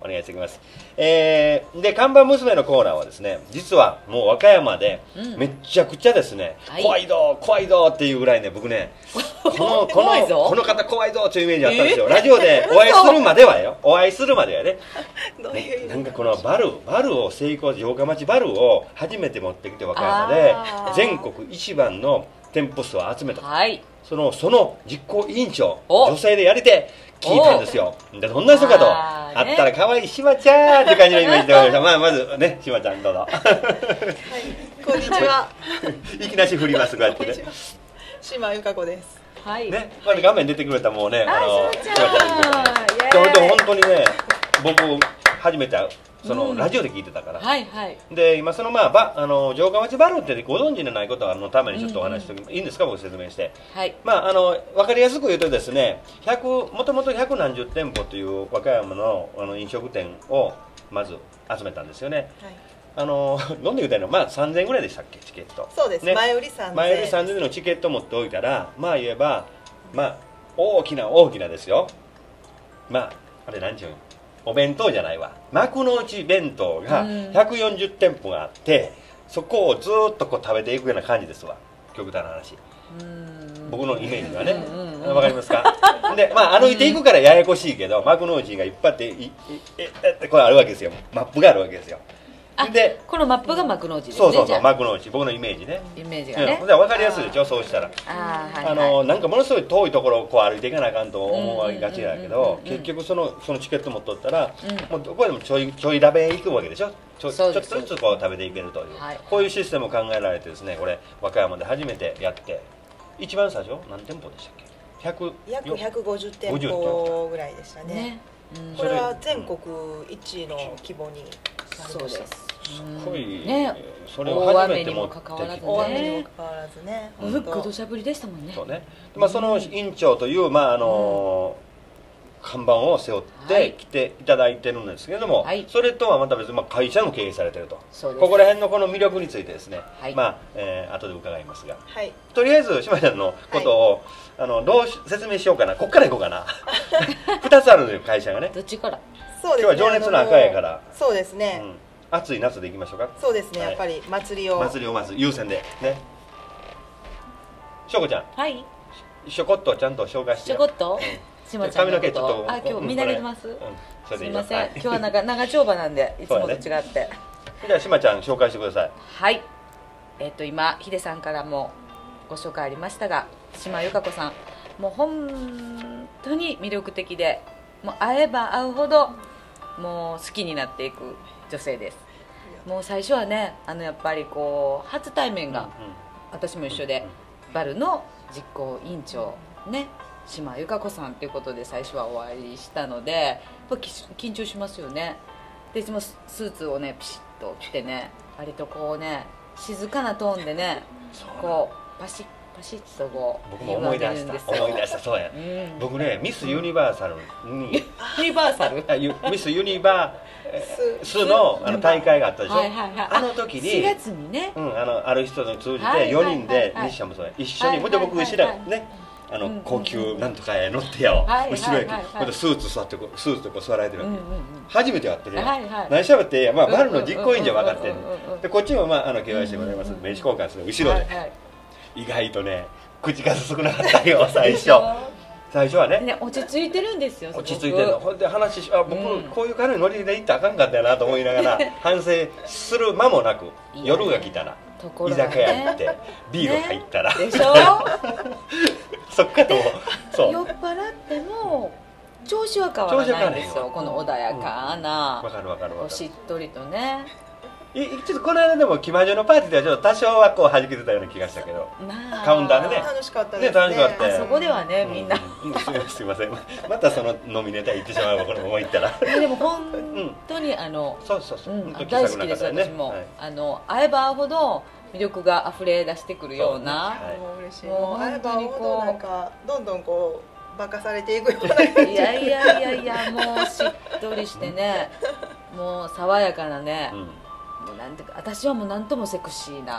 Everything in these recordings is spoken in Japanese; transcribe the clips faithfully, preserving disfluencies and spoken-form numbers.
お願いしておきます。えー、で看板娘のコーナーはですね、実はもう和歌山でめっちゃくちゃですね、うん、怖いぞ怖いぞっていうぐらいね、僕ねこのこのこの方怖いぞというイメージあったんですよ、えー、ラジオでお会いするまではよお会いするまではねね、なんかこのバルバルを成功城下町バルを初めて持ってきて和歌山で全国一番の店舗数を集めた、はい、そのその実行委員長女性でやりて聞いたんですよ。でどんな人かとあったら可愛いしまちゃんって感じのイメージでございました。まあまずね、しまちゃんどうぞ。はい、 こんにちは。 いきなし振りますこうやってね。 島由香子です。 はい。ね、これ画面出てくれたもうね、あのしまちゃん。でも本当にね、僕初めてその、うん、ラジオで聞いてたから、はいはい、で今そのまあばあの城下町バルってご存知のないことのためにちょっとお話して、うんうん、いいんですか、僕説明して、はい、まああの分かりやすく言うとですね、もともと百何十店舗という和歌山のあの飲食店をまず集めたんですよね。はい、あの飲んで言うたのまあさんぜんえんぐらいでしたっけ、チケット。 そうです、ね、前売りさんぜんえん、 前売りさんぜんえんのチケット持っておいたら、まあ言えばまあ大きな大きなですよ、まああれ何て言うの、お弁当じゃないわ、幕の内弁当がひゃくよんじゅう店舗があって、そこをずっとこう食べていくような感じですわ、極端な話。僕のイメージはね、わかりますか。でまあ歩いていくからややこしいけど、幕の内がいっぱいあっていえこれあるわけですよ、マップがあるわけですよ。 でこのマップが幕の内ですね。 そうそうそう、幕の内、僕のイメージね、 イメージがね、 うん、分かりやすいでしょ。そうしたらあ、はいはい、あのなんかものすごい遠いところをこう歩いていかなあかんと思いがちだけど、結局そのそのチケット持っとったら、うん、もうどこでもちょいちょい食べ行くわけでしょ。ちょ, ちょっとずつこう食べていけるという、はい、こういうシステムを考えられてですね、これ和歌山で初めてやって、一番最初何店舗でしたっけ。ひゃく約ひゃくごじゅう店舗ぐらいでしたね。ね、うん、これは全国一位の規模になりました。 すごいね、それを初めて持ってきて、 大雨にもかかわらずね、 ふっく土砂降りでしたもんね。 そうね、まあその院長というまああの看板を背負って来ていただいてるんですけれども、それとはまた別にまあ会社も経営されてると、ここら辺のこの魅力についてですね、まあえ後で伺いますが、とりあえず島ちゃんのことをあのどう説明しようかな。こっからいこうかな。ふたつあるのよ会社がね。 どっちから？ 今日は情熱の赤やから。 そうですね。 暑い夏でいきましょうか。 そうですね、やっぱり祭りを祭りをまず優先でね。しょうこちゃん、 はい、 しょこっとちゃんと紹介して。 しょこっとしまちゃんのこと、髪の毛ちょっと、 あ、今日見慣れてます。すみません、今日はなんか長丁場なんでいつもと違って。 じゃあしまちゃん紹介してください。 はい、えっと今ヒデさんからもご紹介ありましたが、島由香子さん、もう本当に魅力的で、もう会えば会うほどもう好きになっていく女性です。もう最初はね、あのやっぱりこう初対面が、うんうん、私も一緒で、うんうん、バルの実行委員長ね、島由香子さんということで最初はお会いしたので、やっぱ緊張しますよね。でいつもスーツをねピシッと着てね、割とこうね静かなトーンでね、こうパシッパシッとこう僕も思い出した思い出したそうや、うん、僕ねミスユニバーサルにユニバーサルミスユニバースのあの大会があったでしょ、はいはいはい、あの時にしがつにね、 うん、あのある人に通じてよにんで西ちゃんもそうや一緒に、ほんで僕後ろね、あの高級なんとかへ乗ってやを後ろへスーツ座ってスーツでこう座られてるわけ、初めてやってるやん、何しゃべってまあバルの実行委員長分かってんで、こっちもまああの ケーワイシー ございます名刺交換する後ろで意外とね口数少なかったよ最初最初はね、 ね、落ち着いてるんですよ。 落ち着いてるの。ほんで話あ僕、うん、こういう軽いノリで行ったらあかんかったよなと思いながら反省する間もなく夜が来たら居酒屋行ってビール入ったら、 ね、でしょそっからもうそう酔っ払っても調子は変わらないんですよ、この穏やかな、 わかるわかるわかる、 しっとりとね。 ちょっとこの間でも騎馬場のパーティーではちょっと多少はこう弾けてたような気がしたけど、まあ、カウンターでね楽しかったですね。 楽しかった。 あそこではね、みんな、 うん、すいませんまたその飲みネタ行ってしまうわこのまま行ったらでも本当にあの、 そうそうそう、うん、 大好きです私も、はい、あの会えば会うほど魅力が溢れ出してくるような、 はい、もう嬉しい。もう会えば会うほどなんかどんどんこう化かされていくような感じ。 いやいやいやいや、もうしっとりしてね、もう爽やかなね、うん、もうなんてか私はもうなんともセクシーな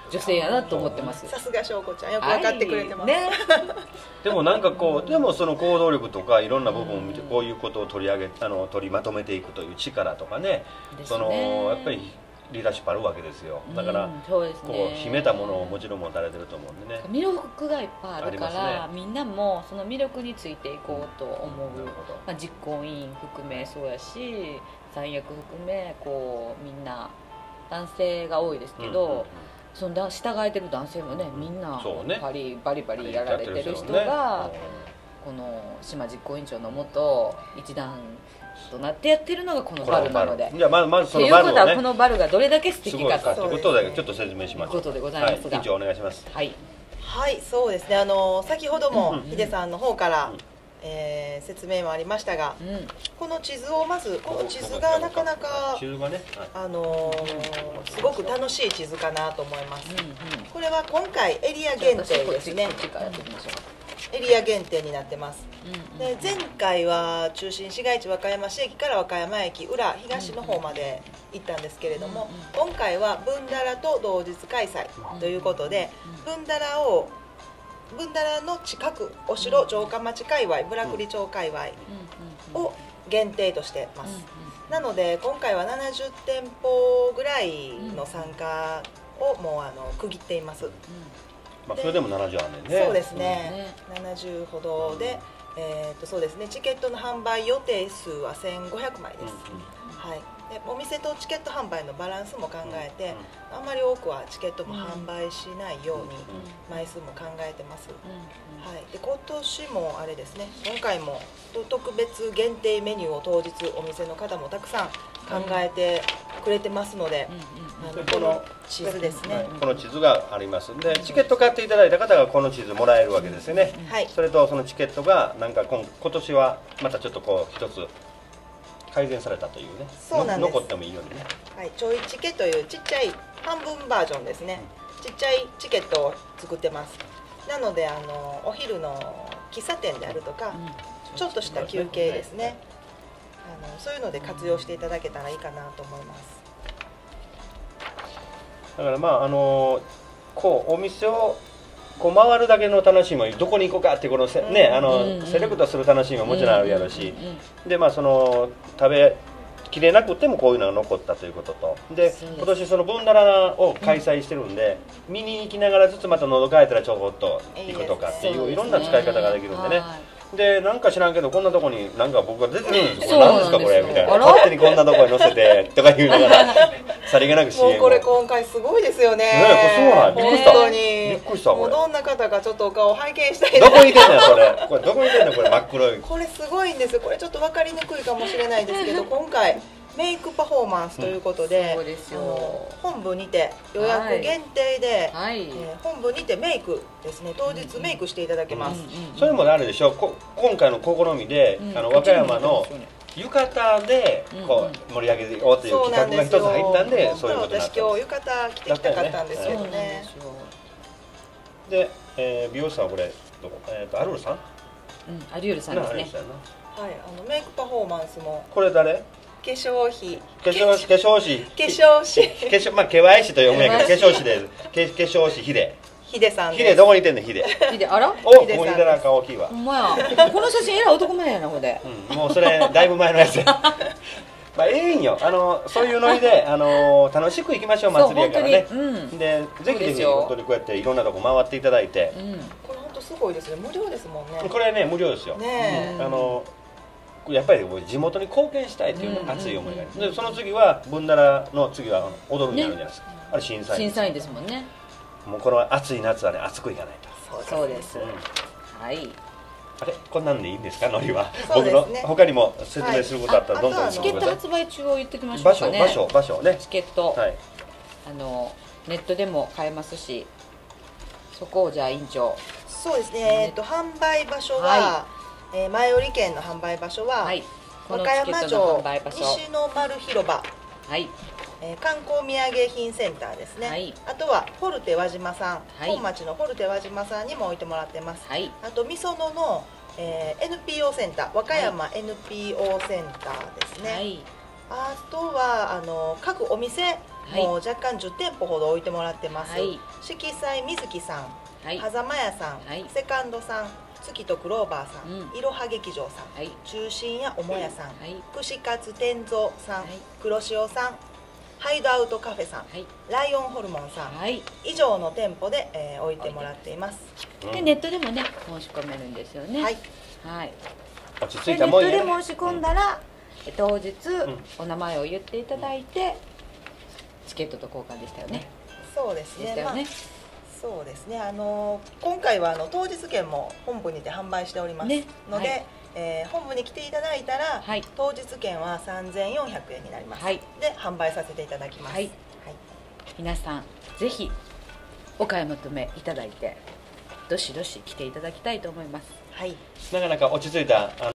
女性やなと思ってます。 さすが翔子ちゃんよく分かってくれてます、はいね、 でもなんかこうでもその行動力とかいろんな部分を見てこういうことを取り上げあの取りまとめていくという力とかね、そのやっぱりリーダーシップあるわけですよ。だから、うんそうですね、こう秘めたものをもちろん持たれてると思うんでね。 魅力がいっぱいあるから、ね、みんなもその魅力についていこうと思う、うんまあ、実行委員含めそうやし三役含めこうみんな男性が多いですけど、うんうんうん、その従えてる男性もねみんなバリ、ね、バリバリやられてる人が、ね、この島実行委員長のもと一段となってやってるのがこのバルなので、 じゃあまずまずそのバルをね、 ということはこのバルがどれだけ素敵かということでちょっと説明しましょう。 ということでございますが、 はい、委員長お願いします。 はい、 はい、そうですね。あの先ほどもヒデさんの方から、うんえー、説明もありましたが、うん、この地図をまずこの地図がなかなか地図がね、はい、あのー、すごく楽しい地図かなと思います。うんうん、これは今回エリア限定ですね。エリア限定になってます。で前回は中心市街地和歌山市駅から和歌山駅裏東の方まで行ったんですけれども、今回はブンダラと同日開催ということで、ブンダラをブンダラの近くお城城下町界隈村栗町界隈を限定としてます。なので今回はななじゅってんぽぐらいの参加をもうあの区切っています。 まあそれでもななじゅうあんねんね。 そうですね。ななじゅうほどで、えーとそうですね。チケットの販売予定数はせんごひゃくまいです。はい。でお店とチケット販売のバランスも考えて、あんまり多くはチケットも販売しないように枚数も考えてます。はい。で今年もあれですね。今回も特別限定メニューを当日お店の方もたくさん考えてくれてますので、あのこの地図ですね。 この地図がありますんで、チケット買っていただいた方がこの地図もらえるわけですよね。はい。それとそのチケットがなんか今今年はまたちょっとこう一つ改善されたというね。 そうなんです。 残ってもいいようにね。 はい、ちょいチケというちっちゃい半分バージョンですね。うん、ちっちゃいチケットを作ってます。なのであのお昼の喫茶店であるとか、うん、ちょっとした休憩ですね。はい、あのそういうので活用していただけたらいいかなと思います。 だからまああのこうお店をこう回るだけの楽しみもどこに行こうかってこのせ、ね、あのセレクトする楽しみももちろんあるやろうし、でまあその食べきれなくてもこういうのが残ったということと、で今年そのブンダラを開催してるんで、うん、見に行きながらずつまた喉乾いたらちょこっと行くとかっていういろんな使い方ができるんでね。でなんか知らんけどこんなとこになんか僕が出てるんですよ、これ何ですかこれみたいな、勝手にこんなとこに載せてとか言いながらさりげなく シーエムもうこれ今回すごいですよね。 ねえ、そうなんびっくりした。 本当にびっくりした。 もうどんな方かちょっとお顔拝見したいです。 どこにいてんのよそれ。これどこにいてんのこれ真っ黒い。 これすごいんですよ。これちょっと分かりにくいかもしれないですけど今回メイクパフォーマンスということで、うん、あの本部にて予約限定で、はいえー、本部にてメイクですね当日メイクしていただけます。 うんうん、それもあるでしょこ今回の試みで、うん、あの和歌山の浴衣でこう盛り上げようという企画が一つ入ったんで、そういうことになったんです。 私今日浴衣着てきたかったんですけどね。 で、えー、美容師さんはこれどこ、えー、とアルールさん、うん、 アリュールさんですね。 はい、あのメイクパフォーマンスもこれ誰？ 化粧費化粧費化粧費化粧費化粧まあけわいしと読むんやけど化粧費で化粧費ヒデヒデさんです。 ヒデどこにいてんのヒデヒデあらおここにいてな顔大きいわ。 ほんまやこの写真えらい男前やなほで、 うん、もうそれだいぶ前のやつやまあええんよあのそういうノリであの楽しく行きましょう祭りやからね。うん、でぜひぜひ本当にこうやっていろんなとこ回っていただいて、うん、 これ本当すごいですね無料ですもんね。 これね無料ですよね。あのやっぱり地元に貢献したいという熱い思いがあります。でその次はブンダラの次は踊るになるじゃないですか、ね、あれ審査員審査員ですもんね。 もうこの暑い夏はね熱くいかないと。そうです、うん、はいあれこんなんでいいんですかノリは、ね、僕の他にも説明することあったらどんどん、はい、 チケット発売中を言ってきましょうかね。 場所場所場所ねチケット、はい、あのネットでも買えますしそこをじゃあ委員長。 そうですね、えー、と販売場所は、はいえー、前売券の販売場所は、はい、和歌山城西の丸広場、はいえー、観光土産品センターですね、はい、あとはフォルテ輪島さん、はい、本町のフォルテ輪島さんにも置いてもらってます、はい、あとみそのの、えー、エヌピーオー センター和歌山 エヌピーオー センターですね、はい、あとはあの各お店もう若干じゅってんぽほど置いてもらってます、 はい、 色彩みずきさん、 はい、 狭間屋さん、はい、セカンドさん、月とクローバーさん、うん、いろは劇場さん、はい、中心やおもやさん、はい、串カツ天蔵さん、はい、黒潮さん、ハイドアウトカフェさん、はい、ライオンホルモンさん、はい、以上の店舗で、えー、置いてもらっています。 でネットでもね申し込めるんですよね。はい。はい。 落ち着いたもんやね。 ネットで申し込んだら、うん、当日、うん、お名前を言っていただいて、チケットと交換でしたよね。 そうですね。 でしたよね。 まあそうですね。あの今回はあの当日券も本部にて販売しております、ね、ので、はい、えー、本部に来ていただいたら、はい、当日券はさんぜんよんひゃくえんになります、はい、で販売させていただきます、はいはい、 皆さんぜひお買い求めいただいてどしどし来ていただきたいと思います。 はい、なかなか落ち着いたあ